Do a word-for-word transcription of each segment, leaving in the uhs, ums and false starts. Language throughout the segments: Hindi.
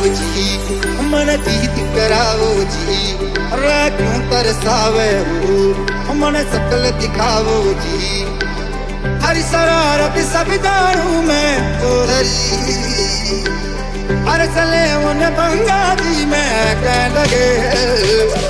जी, मन जीत करावो जी, रे क्यों तरसावे हो मन सकल दिखावो जी। हरी शरारत सब जानू मैं तो धरी, हर चले उन बंगा जी मैं कह लगे।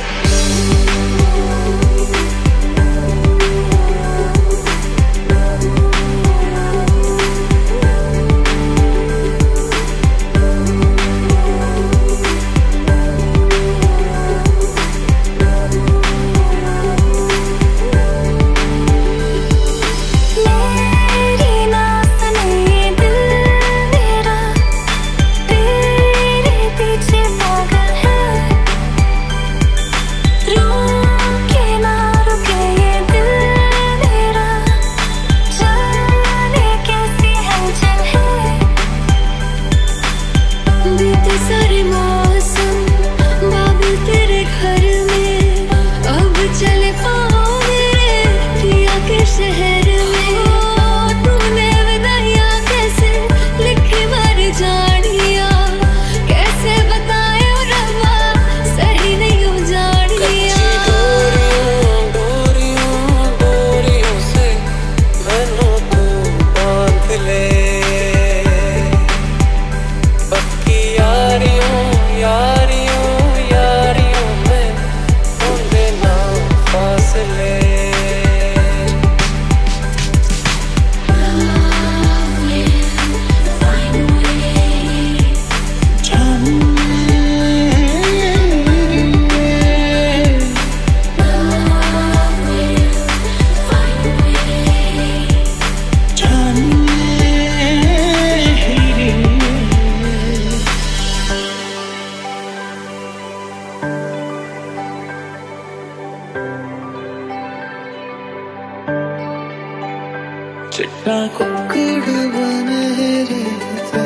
चिट्टा कुक्कड़ बने रहते,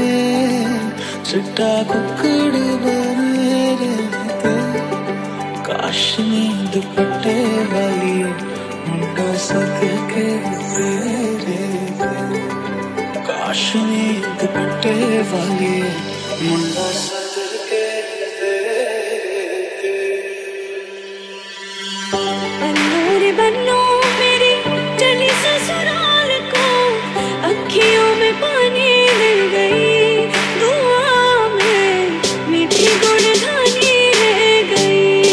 चिट्टा कुक्कड़ बने रहते, काश नींद दुपट्टे वाली मुंडा सद के तेरे थे, काश नींद दुपट्टे वाली मुंडा सद के तेरे थे। बन्नू बन्नू मेरी चली ससुराल को, अखियों में पानी मिल गई, दुआ में मीठी गुणगानी रह गई।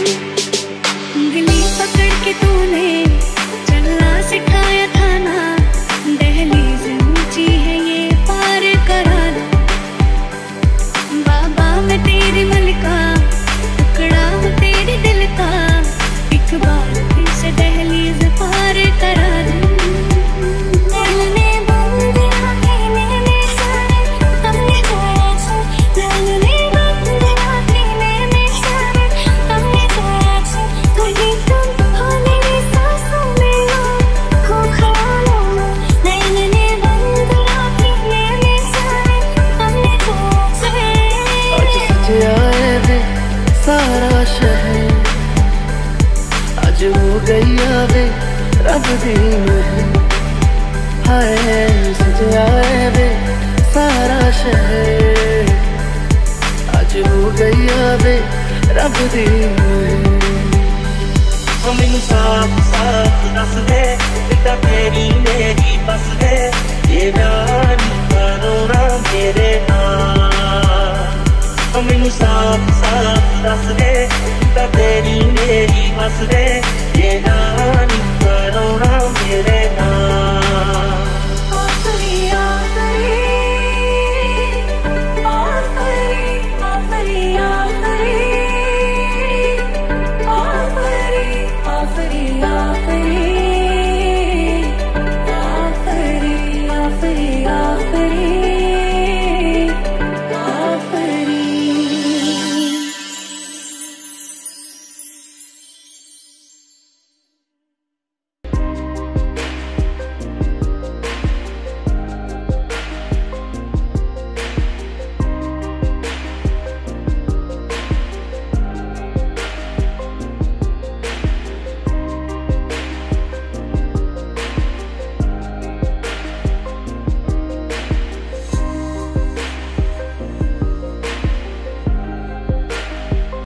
उंगली पकड़ के तूने चलना सिखाया था ना, दहलीज ऊंची है ये पार कराना। बाबा मैं तेरी मलिका, टुकड़ा हूँ तेरे दिल का, एक बार फिर से दहलीज पार करा दे। सारा शहर आज हो गया वे रब दी महल, हाय सजा वे सारा शहर आज हो गया वे रब दी महल। मैनू साफ साफ दस दे बेटा तेरी मेरी बस दे, ये रानी करो ना मेरे नाल। मैनू साफ साफ दस दे बेटा तेरी मेरी बस दे, ये रानी